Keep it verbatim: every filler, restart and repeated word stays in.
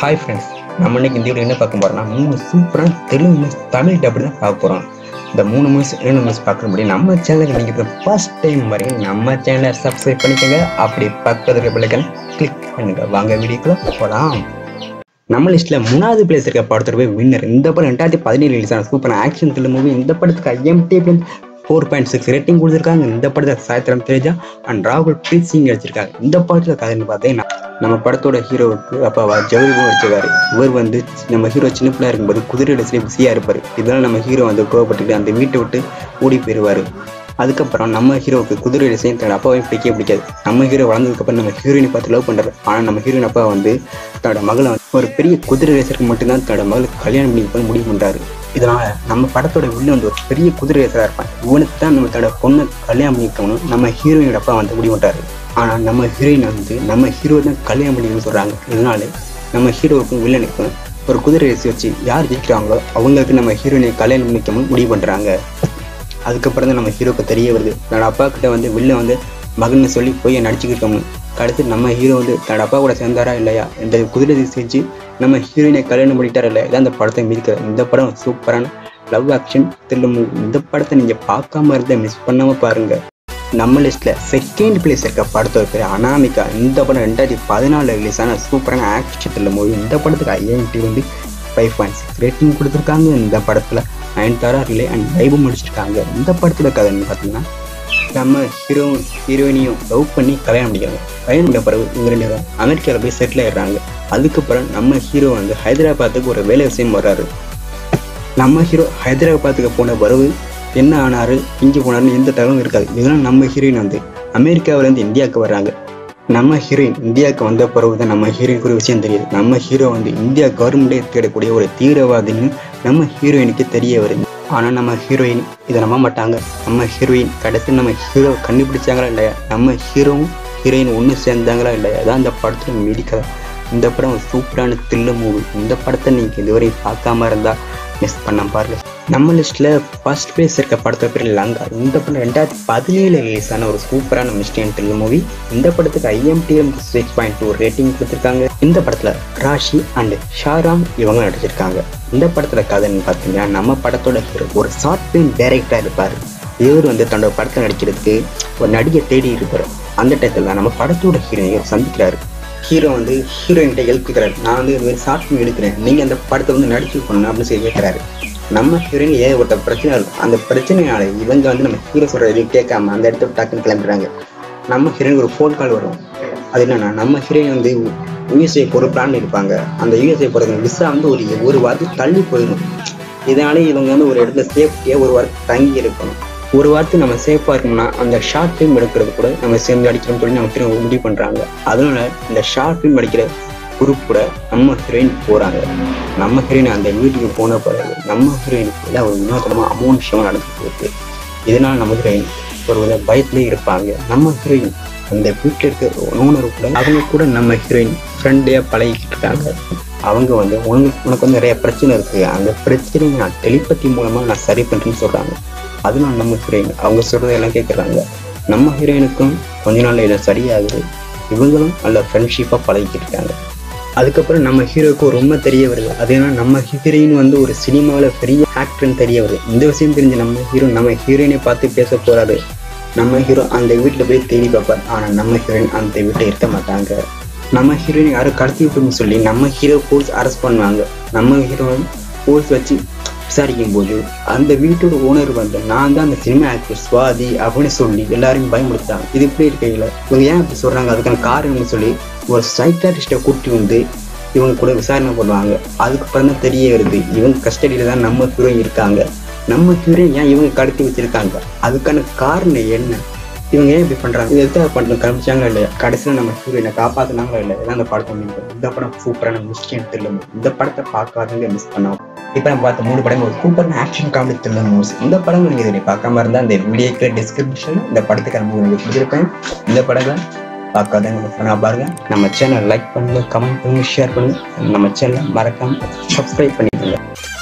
Hi friends, நம்ம இன்னைக்கு இந்த வீடியோ என்ன பார்க்க போறோம்னா மூணு சூப்பரான தெலுங்கு மூவிஸ் தமிழ் டப் தான் பார்க்க போகிறோம். இந்த மூணு மூவிஸ் என்ன மூவிஸ் பார்க்க முடியும் நம்ம சேனலுக்கு நீங்கள் ஃபர்ஸ்ட் டைம் மாதிரி நம்ம சேனலை சப்ஸ்கிரைப் பண்ணிக்கோங்க. அப்படி பக்கத்தில் இருக்க பெல்லைக்கான கிளிக் பண்ணுங்க. வாங்க வீடியோக்குள்ள போகலாம். நம்ம லிஸ்ட்டில் மூணாவது பிளேஸ் இருக்க படத்தோட போய் வின்னர். இந்த படம் ரெண்டாயிரத்தி பதினேழு ரிலீஸ் ஆன சூப்பரான ஆக்ஷன் த்ரில்லர் மூவி. இந்த படத்துக்கு IMDb four point six rating கொடுத்துருக்காங்க. இந்த படத்தை சாய்த்ரம் தேஜா அண்ட் ராகுல் பிரீத் சிங் நடிச்சிருக்காங்க. இந்த படத்தில் கதைன்னு பார்த்தீங்கன்னா நம்ம படத்தோட ஹீரோவுக்கு அப்பாவா ஜவுரிவும் வச்சிருக்காரு. இவர் வந்து நம்ம ஹீரோ சின்ன பிள்ளை இருக்கும்போது குதிரை ரேஸ்லேயே பிஸியாக இருப்பார். இதனால் நம்ம ஹீரோ வந்து கோவப்பட்டுட்டு அந்த வீட்டை விட்டு ஓடி போயிடுவார். அதுக்கப்புறம் நம்ம ஹீரோவுக்கு குதிரை ரேஸையும் தன்னோட அப்பாவையும் பிடிக்கவே பிடிக்காது. நம்ம ஹீரோ வளர்ந்ததுக்கப்புறம் நம்ம ஹீரோயினை பார்த்து லவ் பண்ணுறாரு. ஆனால் நம்ம ஹீரோயின் அப்பா வந்து தன்னோட மகளை வந்து ஒரு பெரிய குதிரை ரேசருக்கு மட்டும்தான் தன்னோட மகளுக்கு கல்யாணம் பண்ணி முடிவு பண்ணுறாரு. இதனால் நம்ம படத்தோட வில்ல வந்து ஒரு பெரிய குதிரை ரேசராக இருப்பான். இவனுக்கு தான் நம்ம தன்னோட பொண்ணை கல்யாணம் பண்ணிக்கணும் நம்ம ஹீரோயினோட அப்பா வந்து முடிவு பண்ணுறாரு. ஆனால் நம்ம ஹீரோயின் வந்து நம்ம ஹீரோ தான் கல்யாணம் பண்ணிக்கணும்னு சொல்கிறாங்க. இதனால நம்ம ஹீரோவுக்கும் வில்லனுக்கும் ஒரு குதிரை ரேஸ் வச்சு யார் ஜெயிக்கிறாங்களோ அவங்களுக்கு நம்ம ஹீரோயினை கல்யாணம் பண்ணிக்கணும்னு முடிவு பண்ணுறாங்க. அதுக்கப்புறம் தான் நம்ம ஹீரோக்கு தெரிய வருது தன்னோட அப்பா கிட்ட வந்து வில்ல வந்து மகன்னு சொல்லி போய் நடிச்சுக்கிட்டோம்னு. கடைசி நம்ம ஹீரோ வந்து தன்னோட அப்பா கூட சேர்ந்தாரா இல்லையா, இந்த குதிரை செஞ்சு நம்ம ஹீரோயினை கல்யாணம் பண்ணிட்டாரா இல்லையா, இதான் அந்த படத்தை மிதிக்கிற. இந்த படம் சூப்பரான லவ் ஆக்ஷன் த்ரில்லர் மூவி. இந்த படத்தை நீங்கள் பார்க்காம இருந்தால் மிஸ் பண்ணாமல் பாருங்கள். நம்ம லிஸ்ட்டில் செகண்ட் பிளேஸ் இருக்க படத்தோட பேர் அனாமிகா. இந்த படம் ரெண்டாயிரத்தி பதினாலு ரிலீஸ் ஆன சூப்பரான ஆக்ஷன் த்ரில்லர் மூவி. இந்த படத்துக்கு ஐஎம்டி வந்து ஃபைவ் பாயிண்ட் சிக்ஸ் ரேட்டிங் கொடுத்துருக்காங்க. இந்த படத்தில் நயன்தாரா ரிலே அண்ட் வைபு முடிச்சிருக்காங்க. இந்த படத்தோட கதைன்னு பார்த்தீங்கன்னா நம்ம ஹீரோ ஹீரோயினையும் லவ் பண்ணி கல்யாணம் பண்ணிக்கிறாங்க. கல்யாணம் பண்ண பிறகு இவங்க ரெண்டு பேரும் அமெரிக்காவில் போய் செட்டில் ஆயிடுறாங்க. அதுக்கப்புறம் நம்ம ஹீரோ வந்து ஹைதராபாத்துக்கு ஒரு வேலை விஷயம் வர்றாரு. நம்ம ஹீரோ ஹைதராபாத்துக்கு போன பிறகு என்ன ஆனாரு இங்கே போனாருன்னு எந்த தகவலும் இருக்காது. இதெல்லாம் நம்ம ஹீரோயின் வந்து அமெரிக்காவிலேருந்து இந்தியாவுக்கு வர்றாங்க. நம்ம ஹீரோயின் இந்தியாவுக்கு வந்த பிறகு தான் நம்ம ஹீரோயினுக்கு ஒரு விஷயம் தெரியுது. நம்ம ஹீரோ வந்து இந்தியா கவர்மெண்டே தேடக்கூடிய ஒரு தீவிரவாதின்னு நம்ம ஹீரோயினுக்கு தெரிய வருது. ஆனால் நம்ம ஹீரோயின் இதை நம்ப மாட்டாங்க. நம்ம ஹீரோயின் கடைசி நம்ம ஹீரோ கண்டுபிடிச்சாங்களா இல்லையா, நம்ம ஹீரோவும் ஹீரோயின் ஒன்று சேர்ந்தாங்களா இல்லையா, அதான் இந்த படத்தில் மீதிக்கதை. இந்த படம் சூப்பரான த்ரில்லர் மூவி. இந்த படத்தை நீங்கள் இதுவரை பார்க்காம இருந்தால் மிஸ் பண்ண பாருங்க. நம்ம லிஸ்ட்டில் ஃபர்ஸ்ட் பிளேஸ் இருக்க படத்தோட பேர் லங்கா. இந்த படம் ரெண்டாயிரத்தி பதினேழு ரிலீஸ் ஆன ஒரு சூப்பரான மிஸ்டியன் த்ரில்லர் மூவி. இந்த படத்துக்கு IMDb six point two rating கொடுத்துருக்காங்க. இந்த படத்தில் ராஷி அண்ட் ஷாராம் இவங்க நடிச்சிருக்காங்க. இந்த படத்தில் கதைன்னு பார்த்தீங்கன்னா நம்ம படத்தோட ஹீரோ ஒரு ஷார்ட் ஃபிலிம் டைரக்டராக இருப்பார். இவர் வந்து தன்னோட படத்தை நடிக்கிறதுக்கு ஒரு நடிகை தேடி இருப்பார். அந்த டயத்தில் தான் நம்ம படத்தோட ஹீரோயை சந்திக்கிறாரு. ஹீரோ வந்து ஹீரோயின்கிட்ட ஹெல்ப் கேட்குறாரு. நான் வந்து இது மாதிரி ஷார்ட் ஃபிலிம் எடுக்கிறேன், நீங்கள் அந்த படத்தை வந்து நடிச்சு பண்ணணும் அப்படின்னு சொல்லி கேட்குறாரு. நம்ம ஹீரோயின் ஏகப்பட்ட பிரச்சனை இருக்கும். அந்த பிரச்சனையால இவங்க வந்து நம்ம ஹீரோ சொல்கிற எதுவும் கேட்காம அந்த இடத்த டக்குன்னு கிளம்பிடுறாங்க. நம்ம ஹீரோயின் ஒரு ஃபோன் கால் வரும். அது என்னன்னா நம்ம ஹீரோயின் வந்து யூஎஸ்ஏ போகிற பிளான் இருப்பாங்க. அந்த யூஎஸ்ஏ போகிறது விசா வந்து ஒரு ஒரு வாரத்துக்கு தள்ளி போயிடும். இதனால இவங்க வந்து ஒரு இடத்துல சேஃப்டியாக ஒரு வாரத்துக்கு தங்கி இருக்கணும். ஒரு வாரத்துக்கு நம்ம சேஃபாக இருக்கணும்னா அந்த ஷார்ட் ஃபிலிம் எடுக்கிறது கூட நம்ம சேர்ந்து அடிக்கணும்னு சொல்லி நம்ம ஹீரோ முடிவு பண்ணுறாங்க. அதனால இந்த ஷார்ட் ஃபிலிம் அடிக்கிற குரூப் கூட நம்ம ஹீரோயின் போகிறாங்க. நம்ம ஹீரோயின் அந்த வீட்டுக்கு போன பிறகு நம்ம ஹீரோயினுக்கு எல்லாம் ஒரு வினோதமாக அமௌண்ட் விஷயமாக நடந்துட்டு இருக்கு. இதனால் நம்ம ஹீரோயின் ஒரு வித பயத்துலேயே இருப்பாங்க. நம்ம ஹீரோயின் அந்த வீட்டில் இருக்க ஓனர் கூட அவங்க கூட நம்ம ஹீரோயின் ஃப்ரெண்டையாக பழகிக்கிட்டு இருக்காங்க. அவங்க வந்து உனக்கு உனக்கு வந்து நிறைய பிரச்சனை இருக்குது, அந்த பிரச்சனையை நான் டெலிபதி மூலமாக நான் சரி பண்ணுறேன்னு சொல்கிறாங்க. அதனால நம்ம ஹீரோயின் அவங்க சொல்கிறதெல்லாம் கேட்குறாங்க. நம்ம ஹீரோயினுக்கும் கொஞ்ச நாள் இதை சரியாகுது. இவங்களும் நல்ல ஃப்ரெண்ட்ஷிப்பாக பழகிக்கிட்டு இருக்காங்க. அதுக்கப்புறம் நம்ம ஹீரோவுக்கு ஒரு உண்மை தெரிய வருது. அது ஏன்னா நம்ம ஹீரோயின் வந்து ஒரு சினிமாவில் பெரிய ஆக்டர்னு தெரிய வருது. இந்த விஷயம் தெரிஞ்சு நம்ம ஹீரோ நம்ம ஹீரோயினை பார்த்து பேச போகிறாரு. நம்ம ஹீரோ அந்த வீட்டில் போய் தேடி பார்ப்பார். ஆனால் நம்ம ஹீரோயின் அந்த வீட்டில் இருக்க மாட்டாங்க. நம்ம ஹீரோயின் யாரும் கடத்தி விட்டுன்னு சொல்லி நம்ம ஹீரோ போலீஸ் அரெஸ்ட் பண்ணுவாங்க. நம்ம ஹீரோ போலீஸ் வச்சு விசாரிக்கும் போது அந்த வீட்டோட ஓனர் வந்து நான் தான் அந்த சினிமா ஆக்டர் சுவாதி அப்படின்னு சொல்லி எல்லாரையும் பயமுறுத்தாங்க. இது இப்படி இருக்கையில் இவங்க ஏன் அப்படி சொல்கிறாங்க, அதுக்கான காரணம்னு சொல்லி ஒரு சைக்காட்ரிஸ்ட்டை கூட்டி வந்து இவங்க கூட விசாரணை பண்ணுவாங்க. அதுக்கப்புறம் தான் தெரிய வருது இவங்க கஸ்டடியில் தான் நம்ம ஹீரோயின் இருக்காங்க. நம்ம ஹீரோயின் ஏன் இவங்க கடத்தி வச்சிருக்காங்க, அதுக்கான காரணம் என்ன, இவங்க ஏன் இப்படி பண்ணுறாங்க, இது எதாவது பண்ணுறது கமிச்சாங்களா இல்லையா, கடைசியில் நம்ம ஹீரோயினை காப்பாற்றினாங்களா இல்லை, இதான் அந்த படத்தை முடியும். இந்த படம் சூப்பரான மிஸ்டியன் த்ரில்லர். இந்த படத்தை பார்க்காதவங்க மிஸ் பண்ணாம. இப்போ நம்ம பார்த்த மூணு படங்கள் ஒரு சூப்பரான ஆக்ஷன் காமெடி த்ரில்லர் மூவிஸ். இந்த படங்கள் நீங்கள் இதை பார்க்காம இருந்தால் இந்த வீடியோக்கு டிஸ்கிரிப்ஷன் இந்த படத்துக்கான மூவி நீங்கள் கொடுத்துருப்பேன். இந்த படங்களை பார்க்காதவங்க மிஸ் பண்ணா பாருங்க. நம்ம சேனல் லைக் பண்ணுங்க, கமெண்ட் பண்ணுங்க, ஷேர் பண்ணுங்க. நம்ம சேனலை மறக்காம சப்ஸ்கிரைப் பண்ணிடுங்க.